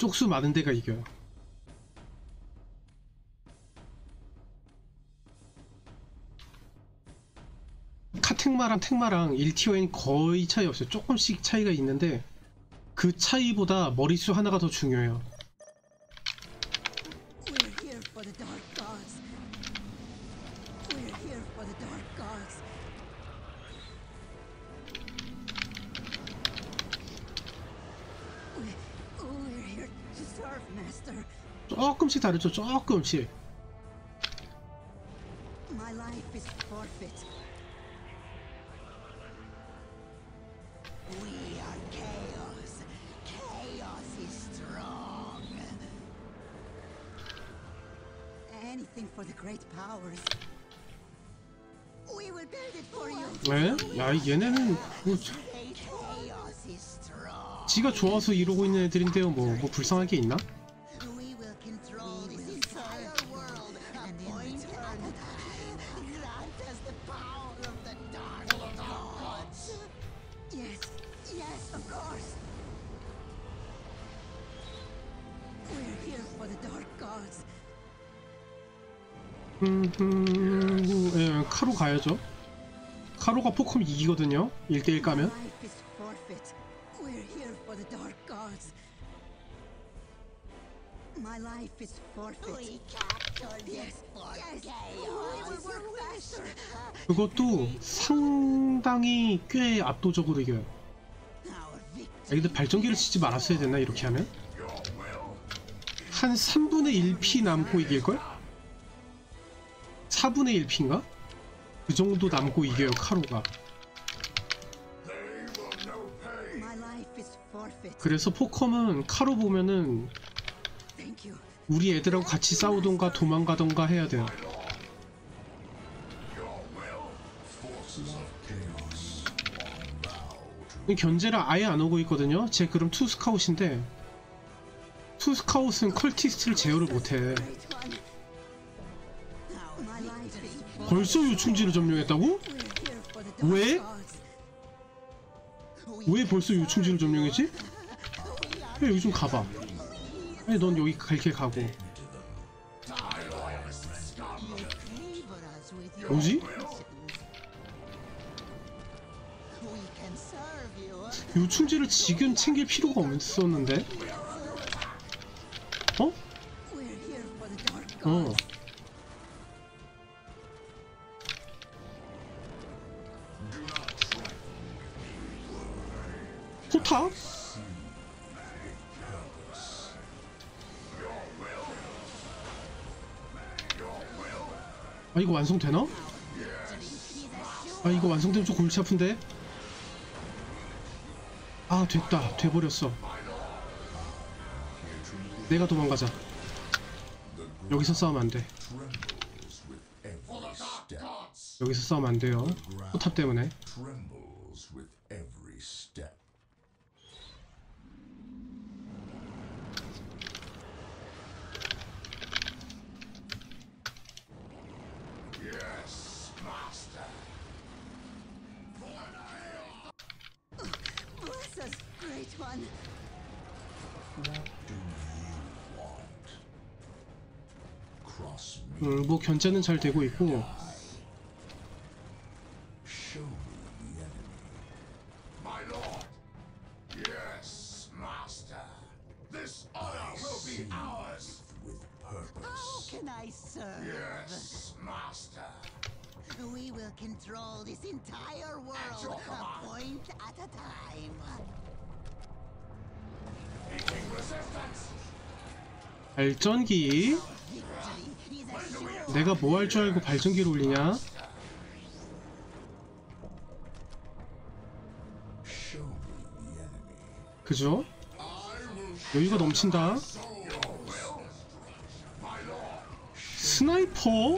쪽수 많은 데가 이겨요. 카텍마랑 텍마랑 1티어엔 거의 차이 없어요. 조금씩 차이가 있는데 그 차이보다 머리수 하나가 더 중요해요. We're here for the dark gods. We're here for the dark gods. We're here to serve, Master. 조금씩 다르죠. 조금씩. My life is forfeit. We are chaos. Chaos is strong. Anything for the great powers. We will build it for you. 왜? 야, 얘네는 뭐 Chaos is strong. 지가 좋아서 이러고 있는 애들인데요. 뭐 불쌍할 게 있나? We will control this entire world. And in return, grant us the power of the dark gods. Yes, yes, of course. We're here for the dark gods. 예, 카로 가야죠. 카로가 포컴 이기거든요. 1대1 까면. Life is forfeit. We're here for the dark gods. My life is forfeit. We captured this for chaos. We will work faster. 그것도 상당히 꽤 압도적으로 이겨요. Our victory. 근데 발전기를 쓰지 말았어야 됐나 이렇게 하면? 한 3분의 1피 남고 이길걸? 4분의 1피인가? 그 정도 남고 이겨요 카로가. My life is forfeit. 그래서 포컴은 카로 보면은 Thank you. 우리 애들하고 같이 싸우던가 도망가던가 해야 돼요. 견제를 아예 안 오고 있거든요. 제 그럼 투스카웃인데 투스카웃은 컬티스트를 제어를 못해. Great one. My life is forfeit. 벌써 유충지를 점령했다고? We're here for the dark 왜? gods. 왜 벌써 유충지를 점령했지? 야, 여기 좀 가봐. 아니 넌 여기 갈 길 가고. Favor us with your 뭐지? presence. We can serve you. 유충지를 지금 챙길 필요가 없었는데? 어? We're here for the dark 어. gods. 포탑? 아 이거 완성되나? 아 이거 완성되면 좀 골치 아픈데? 아 됐다 돼버렸어. 내가 도망가자. 여기서 싸우면 안돼. 여기서 싸우면 안돼요. 포탑 때문에. Trembles with every step. Yes, master. Bless us, great one. What do you want? Cross me. 뭐 견제는 잘 되고 있고. Show me the enemy. My lord. Yes, master. This honor will be ours. With purpose. How can I serve? Yes, master. We will control this entire world, a point at a time. Meeting resistance. 발전기. Victory is assured. 내가 뭐 할 줄 알고 발전기를 올리냐? Show me the enemy. 그죠? 여유가 넘친다. 스나이퍼?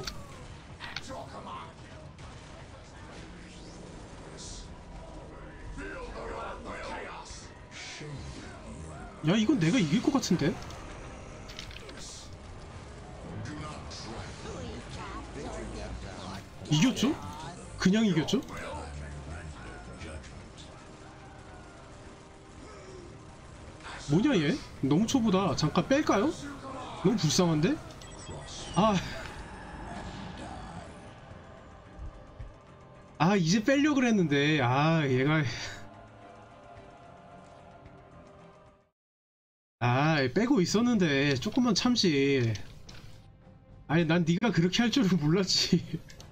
야 이건 내가 이길 것 같은데? 이겼죠? 그냥 이겼죠? 뭐냐 얘? 너무 초보다. 잠깐 뺄까요? 너무 불쌍한데? 이제 빼려고 그랬는데 얘가 빼고 있었는데 조금만 참지. 아니 난 네가 그렇게 할 줄은 몰랐지.